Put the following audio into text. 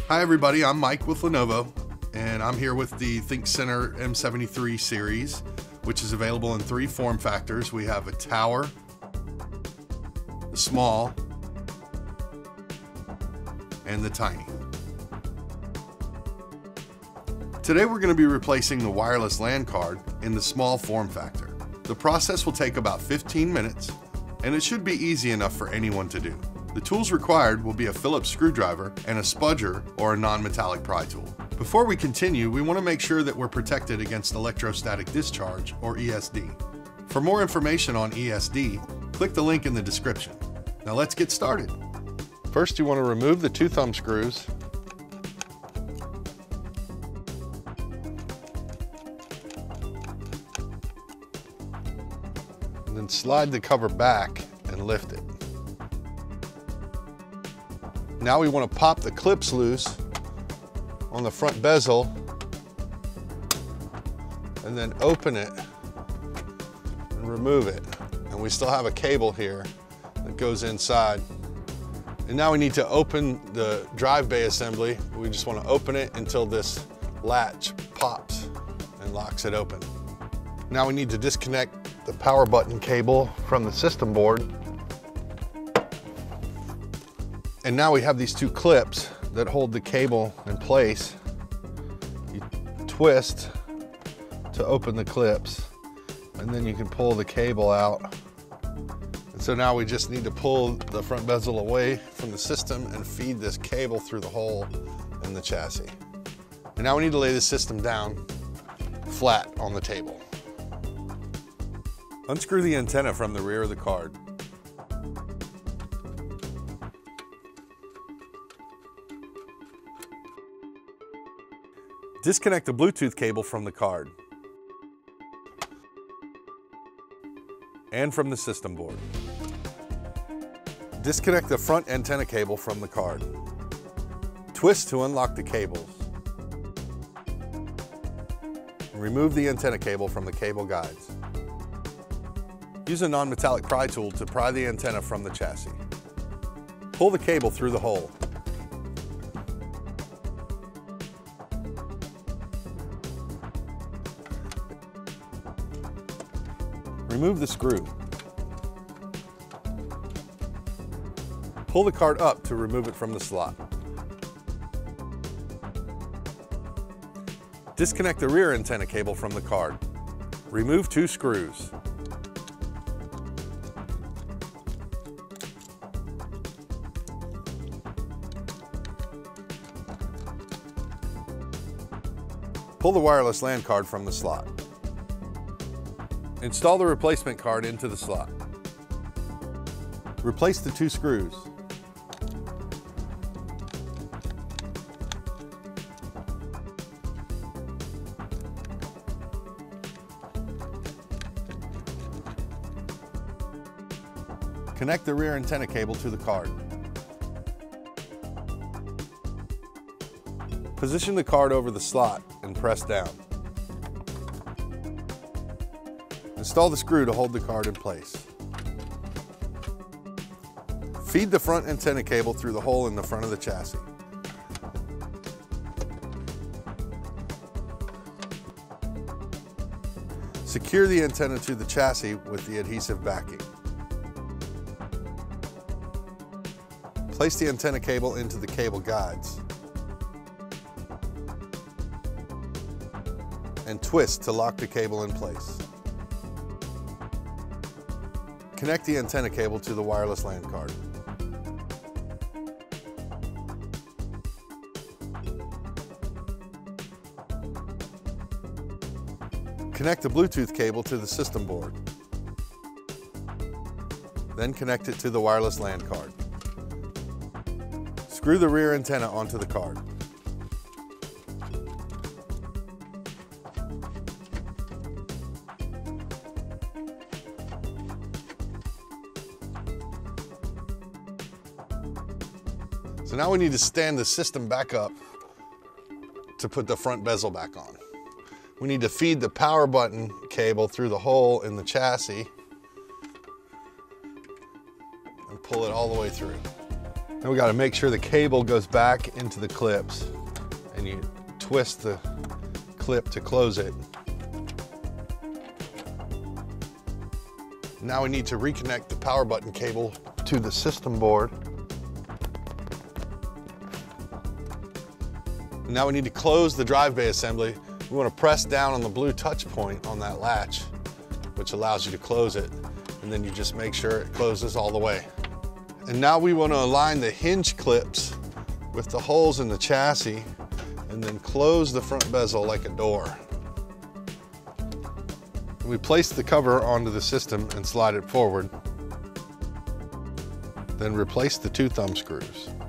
Hi everybody, I'm Mike with Lenovo, and I'm here with the ThinkCentre M73 series, which is available in 3 form factors. We have a tower, the small, and the tiny. Today we're going to be replacing the wireless LAN card in the small form factor. The process will take about 15 minutes, and it should be easy enough for anyone to do. The tools required will be a Phillips screwdriver and a spudger or a non-metallic pry tool. Before we continue, we want to make sure that we're protected against electrostatic discharge, or ESD. For more information on ESD, click the link in the description. Now let's get started. First, you want to remove the 2 thumb screws. And then slide the cover back and lift it. Now we want to pop the clips loose on the front bezel and then open it and remove it. And we still have a cable here that goes inside. And now we need to open the drive bay assembly. We just want to open it until this latch pops and locks it open. Now we need to disconnect the power button cable from the system board. And now we have these 2 clips that hold the cable in place. You twist to open the clips, and then you can pull the cable out. And so now we just need to pull the front bezel away from the system and feed this cable through the hole in the chassis. And now we need to lay the system down flat on the table. Unscrew the antenna from the rear of the card. Disconnect the Bluetooth cable from the card and from the system board. Disconnect the front antenna cable from the card. Twist to unlock the cables. Remove the antenna cable from the cable guides. Use a non-metallic pry tool to pry the antenna from the chassis. Pull the cable through the hole. Remove the screw. Pull the card up to remove it from the slot. Disconnect the rear antenna cable from the card. Remove 2 screws. Pull the wireless LAN card from the slot. Install the replacement card into the slot. Replace the 2 screws. Connect the rear antenna cable to the card. Position the card over the slot and press down. Install the screw to hold the card in place. Feed the front antenna cable through the hole in the front of the chassis. Secure the antenna to the chassis with the adhesive backing. Place the antenna cable into the cable guides and twist to lock the cable in place. Connect the antenna cable to the wireless LAN card. Connect the Bluetooth cable to the system board. Then connect it to the wireless LAN card. Screw the rear antenna onto the card. So now we need to stand the system back up to put the front bezel back on. We need to feed the power button cable through the hole in the chassis and pull it all the way through. Then we got to make sure the cable goes back into the clips, and you twist the clip to close it. Now we need to reconnect the power button cable to the system board. Now we need to close the drive bay assembly. We want to press down on the blue touch point on that latch, which allows you to close it. And then you just make sure it closes all the way. And now we want to align the hinge clips with the holes in the chassis and then close the front bezel like a door. We place the cover onto the system and slide it forward. Then replace the 2 thumb screws.